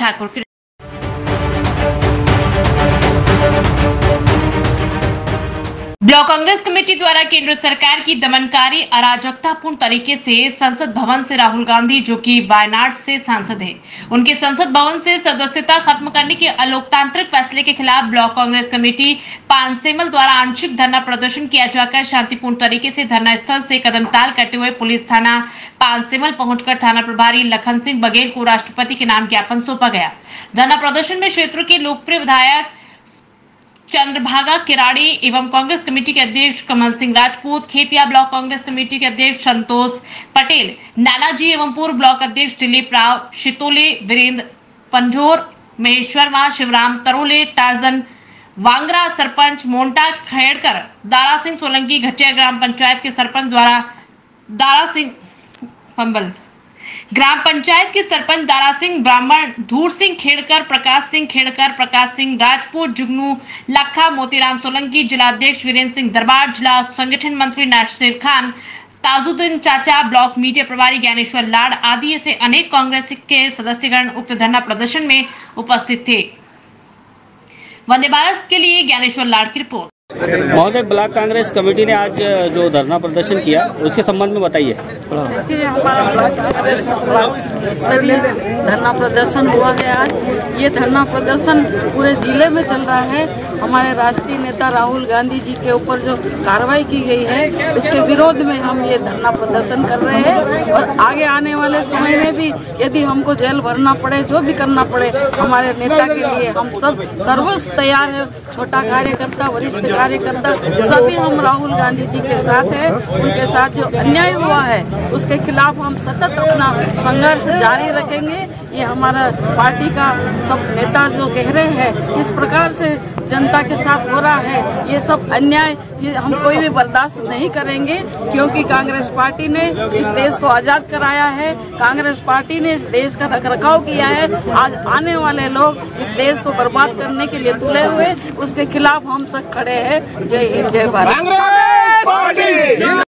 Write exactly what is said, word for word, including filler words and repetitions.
ठाकुर की। Block Congress committee द्वारा केंद्र सरकार की दमनकारी अराजकतापूर्ण तरीके से संसद भवन से राहुल गांधी, जो कि वायनाड से सांसद हैं, उनके संसद भवन से सदस्यता खत्म करने के अलोकतांत्रिक फैसले के खिलाफ ब्लॉक कांग्रेस कमेटी पानसेमल द्वारा आंशिक धरना प्रदर्शन किया जाकर शांतिपूर्ण तरीके से धरना स्थल से कदमताल करते हुए पुलिस थाना पानसेमल पहुंचकर थाना प्रभारी लखन सिंह बघेल को राष्ट्रपति के नाम ज्ञापन सौंपा गया। धरना प्रदर्शन में क्षेत्र के लोकप्रिय विधायक चंद्रभागा किराड़ी एवं कांग्रेस कमेटी के अध्यक्ष कमल सिंह राजपूत, खेतिया ब्लॉक कांग्रेस कमेटी के अध्यक्ष संतोष पटेल, नानाजी एवं पूर्व ब्लॉक अध्यक्ष दिलीप राव शितोले, वीरेंद्र पंजोर, महेश्वर मां, शिवराम तरोले, टार्जन वांगरा, सरपंच मोंटा खेड़कर, दारा सिंह सोलंकी, घटिया ग्राम पंचायत के सरपंच द्वारा दारा सिंह फंबल ग्राम पंचायत के सरपंच दारा सिंह ब्राह्मण, धूर सिंह खेड़कर, प्रकाश सिंह खेड़कर, प्रकाश सिंह राजपूत, जुगनू लखा, मोतीराम सोलंकी, जिला अध्यक्ष वीरेंद्र सिंह दरबार, जिला संगठन मंत्री नासिर खान, ताजुद्दीन चाचा, ब्लॉक मीडिया प्रभारी ज्ञानेश्वर लाड आदि ऐसे अनेक कांग्रेस के सदस्यगण उक्त धरना प्रदर्शन में उपस्थित थे। वंदे भारत के लिए ज्ञानेश्वर लाड की रिपोर्ट। महोदय, ब्लॉक कांग्रेस कमेटी ने आज जो धरना प्रदर्शन किया उसके संबंध में बताइए। देखिए, हमारा ब्लॉक कांग्रेस स्तरीय धरना प्रदर्शन हुआ है। आज ये धरना प्रदर्शन पूरे जिले में चल रहा है। हमारे राष्ट्रीय नेता राहुल गांधी जी के ऊपर जो कार्रवाई की गई है उसके विरोध में हम ये धरना प्रदर्शन कर रहे हैं और आगे आने वाले समय में भी यदि हमको जेल भरना पड़े, जो भी करना पड़े, हमारे नेता के लिए हम सब सर्वस्व तैयार है। छोटा कार्यकर्ता, वरिष्ठ कार्यकर्ता, सभी हम राहुल गांधी जी के साथ हैं। उनके साथ जो अन्याय हुआ है उसके खिलाफ हम सतत अपना संघर्ष जारी रखेंगे। ये हमारा पार्टी का सब नेता जो कह रहे हैं इस प्रकार से जनता के साथ हो रहा है, ये सब अन्याय ये हम कोई भी बर्दाश्त नहीं करेंगे, क्योंकि कांग्रेस पार्टी ने इस देश को आजाद कराया है। कांग्रेस पार्टी ने इस देश का रखरखाव किया है। आज आने वाले लोग इस देश को बर्बाद करने के लिए तुले हुए, उसके खिलाफ हम सब खड़े हैं। जय हिंद, जय भारत।